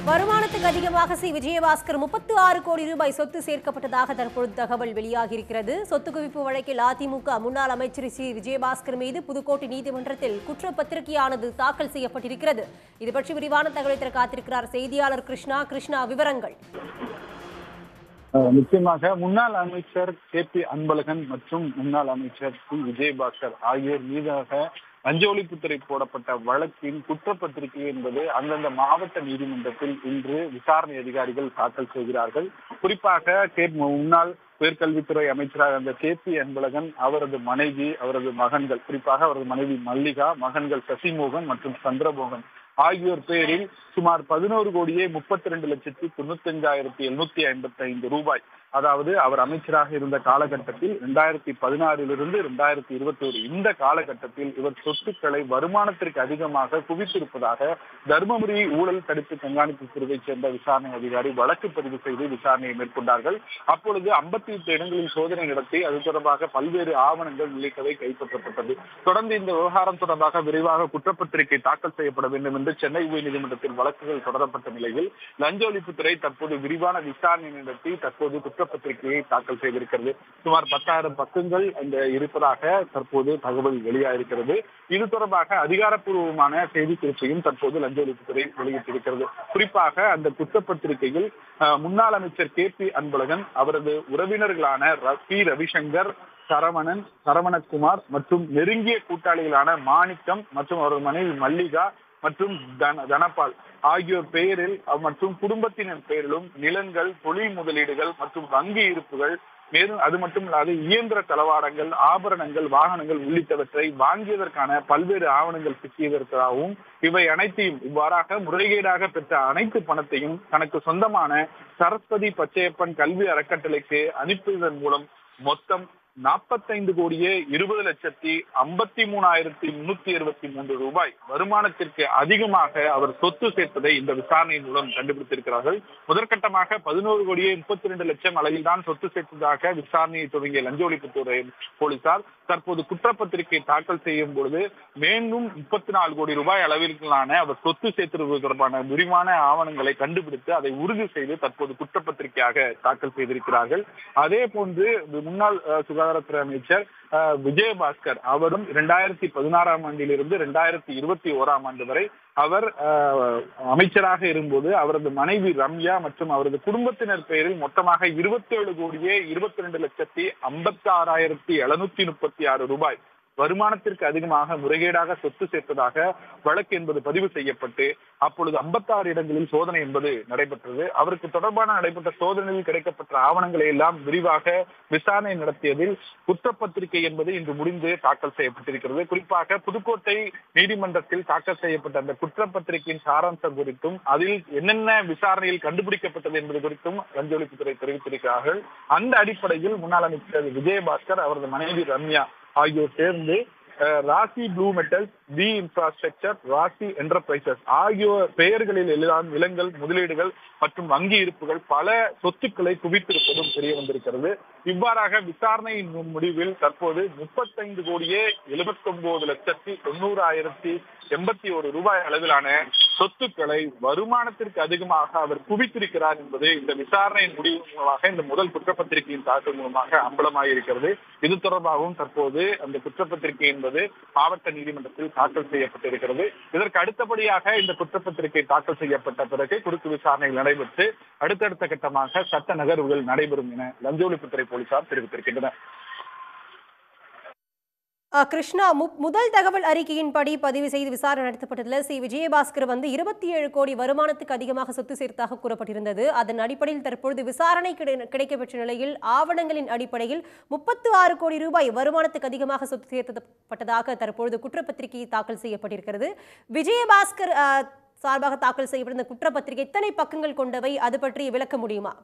வருமானத்துக்கு அதிகமாக விஜயபாஸ்கர் 36 கோடி ரூபாய் சொத்து சேர்க்கப்பட்டதாக தற்போது தகவல் வெளியாகியிருக்கிறது. சொத்து குவிப்பு வழக்கில் அதிமுக முன்னாள் அமைச்சர் விஜயபாஸ்கர் மீது புதுக்கோட்டை நீதிமன்றத்தில் குற்றப்பத்திரிகையானது தாக்கல் செய்யப்பட்டிருக்கிறது. இது பற்றி விரிவான தகவலை தர காத்திருக்கிறார் செய்தியாளர் கிருஷ்ணா. விவரங்கள். நிச்சயமாக முன்னாள் அமைச்சர் கே.பி. அன்பழகன் மற்றும் முன்னாள் அமைச்சர் விஜயபாஸ்கர் ஆகியோர் மீதாக லஞ்ச ஒழிப்புத்துறை போடப்பட்ட வழக்கின் குற்றப்பத்திரிகை என்பது அந்தந்த மாவட்ட நீதிமன்றத்தில் இன்று விசாரணை அதிகாரிகள் தாக்கல் செய்கிறார்கள். குறிப்பாக முன்னாள் உயர்கல்வித்துறை அமைச்சராக இருந்த கே.பி. அன்பழகன், அவரது மனைவி, அவரது மகன்கள், குறிப்பாக அவரது மனைவி மல்லிகா, மகன்கள் சசிமோகன் மற்றும் சந்திரமோகன் ஆகியோர் பேரில் சுமார் 11,32,95,755 ரூபாய், அதாவது அவர் அமைச்சராக இருந்த காலகட்டத்தில் 2016 2021 இந்த காலகட்டத்தில் இவர் சொத்துக்களை வருமானத்திற்கு அதிகமாக குவித்திருப்பதாக தர்மபுரி ஊழல் தடுப்பு கண்காணிப்பு பிரிவைச் சேர்ந்த விசாரணை அதிகாரி வழக்கு பதிவு செய்து விசாரணையை மேற்கொண்டார்கள். அப்பொழுது 58 இடங்களில் சோதனை நடத்தி அது தொடர்பாக பல்வேறு ஆவணங்கள் உள்ளிட்டவை கைப்பற்றப்பட்டது. தொடர்ந்து இந்த விவகாரம் தொடர்பாக விரைவாக குற்றப்பத்திரிகை தாக்கல் செய்யப்பட வேண்டும் என்று சென்னை உயர்நீதிமன்றத்தில் வழக்குகள் தொடரப்பட்ட நிலையில் லஞ்ச ஒழிப்புத்துறை தற்போது விரிவான விசாரணை நடத்தி தற்போது குற்றப்பத்திரிகையை தாக்கல் செய்திருக்கிறது. சுமார் 10,000 பக்கங்கள் இருப்பதாக தற்போது தகவல் வெளியாயிருக்கிறது. இது தொடர்பாக அதிகாரப்பூர்வமான செய்தி குறிப்பையும் தற்போது லஞ்ச ஒழிப்புத்துறை வெளியிட்டிருக்கிறது. குறிப்பாக அந்த குற்றப்பத்திரிகையில் முன்னாள் அமைச்சர் கே.பி. அன்பழகன், அவரது உறவினர்களான பி. ரவிசங்கர், சரவணகுமார் மற்றும் நெருங்கிய கூட்டாளிகளான மாணிக்கம் மற்றும் அவரது மனைவி மல்லிகா மற்றும் தனபால் ஆகியோர் பெயரில் மற்றும் குடும்பத்தினர் பெயரிலும் நிலங்கள், தொழில் முதலீடுகள் மற்றும் வங்கி இருப்புகள், மேலும் அது மட்டுமில்லாது இயந்திர தளவாடங்கள், ஆபரணங்கள், வாகனங்கள் உள்ளிட்டவற்றை வாங்கியதற்கான பல்வேறு ஆவணங்கள் சிக்கியதற்காகவும் இவை அனைத்தையும் இவ்வாறாக முறைகேடாக பெற்ற அனைத்து பணத்தையும் தனக்கு சொந்தமான சரஸ்வதி பச்சையப்பன் கல்வி அறக்கட்டளைக்கு அனுப்பியதன் மூலம் மொத்தம் 45,20,53,363 ரூபாய் வருமானத்திற்கு அதிகமாக அவர் சொத்து சேர்த்ததை இந்த விசாரணையின் மூலம் கண்டுபிடித்திருக்கிறார்கள். முதற்கட்டமாக 11,32,00,000 அளவில்தான் சொத்து சேர்த்ததாக விசாரணையை தொடங்கிய லஞ்ச ஒழிப்புத்துறை போலீசார் தற்போது குற்றப்பத்திரிகை தாக்கல் செய்யும் பொழுது மேலும் 34 கோடி ரூபாய் அளவிலான அவர் சொத்து சேர்த்திருப்பது தொடர்பான விரிவான ஆவணங்களை கண்டுபிடித்து அதை உறுதி செய்து தற்போது குற்றப்பத்திரிகையாக தாக்கல் செய்திருக்கிறார்கள். அதே போன்று முன்னாள் சுகாதாரத்துறை அமைச்சர் விஜயபாஸ்கர், அவரும் 2016 ஆண்டிலிருந்து 2021 ஆண்டு வரை அவர் அமைச்சராக இருந்தபோது அவரது மனைவி ரம்யா மற்றும் அவரது குடும்பத்தினர் பெயரில் மொத்தமாக 27,22,56,736 ரூபாய் வருமானத்திற்கு அதிகமாக முறைகேடாக சொத்து சேர்த்ததாக வழக்கு என்பது பதிவு செய்யப்பட்டு அப்பொழுது 56 இடங்களில் சோதனை என்பது நடைபெற்றது. அவருக்கு தொடர்பான நடைபெற்ற சோதனையில் கிடைக்கப்பட்ட ஆவணங்களை எல்லாம் விரிவாக விசாரணை நடத்தியதில் குற்றப்பத்திரிகை என்பது இன்று முடிந்து தாக்கல் செய்யப்பட்டிருக்கிறது. குறிப்பாக புதுக்கோட்டை நீதிமன்றத்தில் தாக்கல் செய்யப்பட்ட அந்த குற்றப்பத்திரிகையின் சாராம்சம் குறித்தும் அதில் என்னென்ன விசாரணையில் கண்டுபிடிக்கப்பட்டது என்பது குறித்தும் லஞ்ச ஒழிப்புத்துறை தெரிவித்திருக்கிறார்கள். அந்த அடிப்படையில் முன்னாள் அமைச்சர் விஜயபாஸ்கர், அவரது மனைவி ரம்யா ஆகியோர் சேர்ந்து Rasi blue metals, V infrastructure, Rasi enterprises ஆகியோர் பெயர்களில் எல்லாம் நிலங்கள், முதலீடுகள் மற்றும் வங்கி இருப்புகள் பல சொத்துக்களை குவித்திருப்பதும் தெரிய வந்திருக்கிறது. இவ்வாறாக விசாரணையின் முடிவில் தற்போது 35,79,90,81 ரூபாய் அளவிலான சொத்துக்களை வருமானத்திற்கு அதிகமாக அவர் குவித்திருக்கிறார் என்பது இந்த விசாரணையின் முடிவு மூலமாக இந்த முதல் குற்றப்பத்திரிகையின் தாக்கல் மூலமாக அம்பலமாயிருக்கிறது. இது தொடர்பாகவும் தற்போது அந்த குற்றப்பத்திரிகை என்பது மாவட்ட நீதிமன்றத்தில் தாக்கல் செய்யப்பட்டிருக்கிறது. இதற்கு அடுத்தபடியாக இந்த குற்றப்பத்திரிகை தாக்கல் செய்யப்பட்ட பிறகு குறுக்கு விசாரணைகள் நடைபெற்று அடுத்தடுத்த கட்டமாக சட்ட நகர்வுகள் நடைபெறும் என லஞ்ச ஒழிப்புத்துறை போலீசார் தெரிவித்திருக்கின்றனர். கிருஷ்ணா, முதல் தகவல் அறிக்கையின்படி பதிவு செய்து விசாரணை நடத்தப்பட்டதில் விஜயபாஸ்கர் 27 கோடி வருமானத்துக்கு அதிகமாக சொத்து சேர்த்தாக கூறப்பட்டிருந்தது. அதன் அடிப்படையில் தற்பொழுது விசாரணை கிடைக்கப்பெற்ற நிலையில் ஆவணங்களின் அடிப்படையில் 36 கோடி ரூபாய் வருமானத்துக்கு அதிகமாக சொத்து சேர்த்தப்பட்டதாக தற்பொழுது குற்றப்பத்திரிகை தாக்கல் செய்யப்பட்டிருக்கிறது. விஜயபாஸ்கர் சார்பாக தாக்கல் செய்யப்பட்ட குற்றப்பத்திரிகை எத்தனை பக்கங்கள் கொண்டவை, அது பற்றி விளக்க முடியுமா?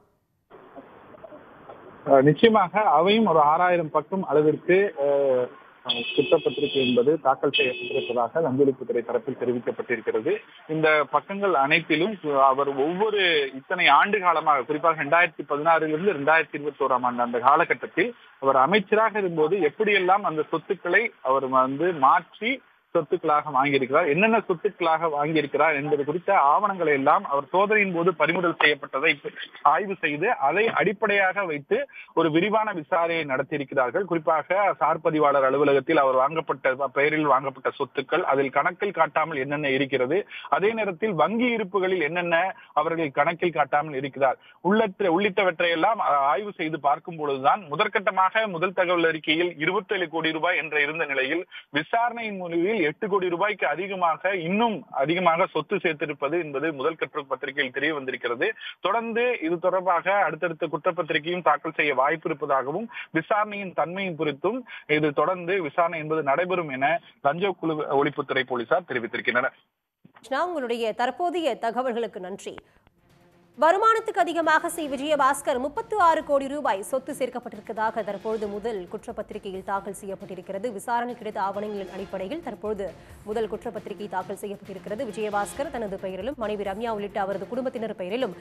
நிச்சயமாக அவையும் ஒரு 6,000 பக்கம் அளவிற்கு குற்றப்பத்திரிகை என்பது தாக்கல் செய்யப்பட்டிருப்பதாக லஞ்ச ஒழிப்புத்துறை தரப்பில் தெரிவிக்கப்பட்டிருக்கிறது. இந்த பக்கங்கள் அனைத்திலும் அவர் ஒவ்வொரு இத்தனை ஆண்டு காலமாக, குறிப்பாக 2016 2021 ஆண்டு அந்த காலகட்டத்தில் அவர் அமைச்சராக இருக்கும்போது எப்படியெல்லாம் அந்த சொத்துக்களை அவர் மாற்றி சொத்துக்களாக வாங்கியிருக்கிறார், என்னென்ன சொத்துக்களாக வாங்கியிருக்கிறார் என்பது குறித்த ஆவணங்களை எல்லாம் அவர் சோதனையின் போது பறிமுதல் செய்யப்பட்டதை ஆய்வு செய்து அதை அடிப்படையாக வைத்து ஒரு விரிவான விசாரணையை நடத்தியிருக்கிறார்கள். குறிப்பாக சார் பதிவாளர் அலுவலகத்தில் அவர் பெயரில் வாங்கப்பட்ட சொத்துக்கள், அதில் கணக்கில் காட்டாமல் என்னென்ன இருக்கிறது, அதே நேரத்தில் வங்கி இருப்புகளில் என்னென்ன அவர்கள் கணக்கில் காட்டாமல் இருக்கிறார் உள்ளிட்டவற்றை எல்லாம் ஆய்வு செய்து பார்க்கும் பொழுதுதான் முதற்கட்டமாக முதல் தகவல் அறிக்கையில் 27 கோடி ரூபாய் என்ற இருந்த நிலையில் விசாரணையின் முடிவில் 8 கோடி ரூபாய்க்கு இன்னும் அதிகமாக சொத்து சேர்த்திருப்பது என்பது முதல் குற்றப்பத்திரிகையில் தெரிய வந்திருக்கிறது. தொடர்ந்து இது தொடர்பாக அடுத்தடுத்த குற்றப்பத்திரிகையும் தாக்கல் செய்ய வாய்ப்பு இருப்பதாகவும் விசாரணையின் தன்மையும் குறித்தும் இது தொடர்ந்து விசாரணை என்பது நடைபெறும் என லஞ்ச ஒழிப்புத்துறை போலீசார் தெரிவித்திருக்கின்றனர். உங்களுடைய தற்போதைய தகவல்களுக்கு நன்றி. வருமானத்துக்கு அதிகமாக விஜய பாஸ்கர் 36 கோடி ரூபாய் சொத்து சேர்க்கப்பட்டிருப்பதாக தற்பொழுது முதல் குற்றப்பத்திரிகையில் தாக்கல் செய்யப்பட்டிருக்கிறது. விசாரணை கிடைத்த ஆவணங்களின் அடிப்படையில் தற்போது முதல் குற்றப்பத்திரிகை தாக்கல் செய்யப்பட்டிருக்கிறது. விஜயபாஸ்கர் தனது பெயரிலும் மனைவி ரம்யா உள்ளிட்ட அவரது குடும்பத்தினர் பெயரிலும்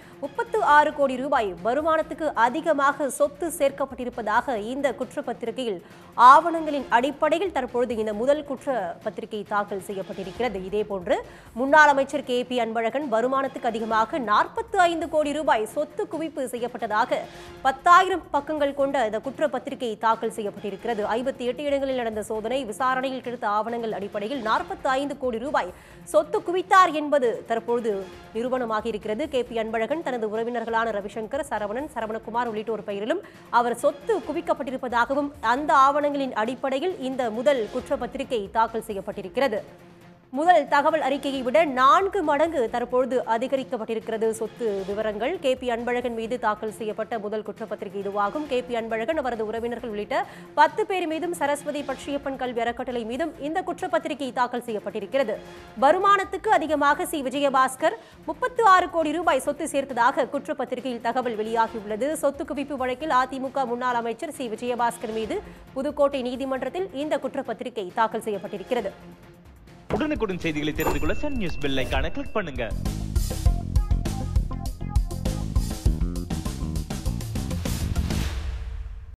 36 கோடி ரூபாய் வருமானத்துக்கு அதிகமாக சொத்து சேர்க்கப்பட்டிருப்பதாக இந்த குற்றப்பத்திரிகையில் ஆவணங்களின் அடிப்படையில் தற்பொழுது இந்த முதல் குற்றப்பத்திரிகை தாக்கல் செய்யப்பட்டிருக்கிறது. இதேபோன்று முன்னாள் அமைச்சர் KP அன்பழகன் வருமானத்துக்கு அதிகமாக 45 கோடி ரூபாய் சொத்து குவிப்பு செய்யப்பட்டதாக 10,000 பக்கங்கள் கொண்ட இந்த குற்றப்பத்திரிகை தாக்கல் செய்யப்பட்டிருக்கிறது. 58 இடங்களில் நடந்த சோதனை விசாரணையில் கிடைத்த ஆவணங்கள் அடிப்படையில் 45 கோடி ரூபாய் சொத்து குவித்தார் என்பது தற்போது நிரூபணமாக இருக்கிறது. KP அன்பழகன் தனது உறவினர்களான ரவிசங்கர், சரவணகுமார் உள்ளிட்டோர் பெயரிலும் அவர் சொத்து குவிக்கப்பட்டிருப்பதாகவும் அந்த ஆவணங்களின் அடிப்படையில் இந்த முதல் குற்றப்பத்திரிகை தாக்கல் செய்யப்பட்டிருக்கிறது. முதல் தகவல் அறிக்கையை விட 4 மடங்கு தற்பொழுது அதிகரிக்கப்பட்டிருக்கிறது சொத்து விவரங்கள். KP அன்பழகன் மீது தாக்கல் செய்யப்பட்ட முதல் குற்றப்பத்திரிகை இதுவாகும். KP அன்பழகன் அவரது உறவினர்கள் உள்ளிட்ட 10 பேர் மீதும் சரஸ்வதி பட்சியப்பன் கல்வி அறக்கட்டளை மீதும் இந்த குற்றப்பத்திரிகை தாக்கல் செய்யப்பட்டிருக்கிறது. வருமானத்துக்கு அதிகமாக விஜயபாஸ்கர் 36 கோடி ரூபாய் சொத்து சேர்த்ததாக குற்றப்பத்திரிகையில் தகவல் வெளியாகியுள்ளது. சொத்து குவிப்பு வழக்கில் அதிமுக முன்னாள் அமைச்சர் விஜயபாஸ்கர் மீது புதுக்கோட்டை நீதிமன்றத்தில் இந்த குற்றப்பத்திரிகை தாக்கல் செய்யப்பட்டிருக்கிறது. உடனுக்குடன் செய்திகளை தெரிந்து கொள்ள சன் நியூஸ் பெல் ஐகானை கிளிக் பண்ணுங்க.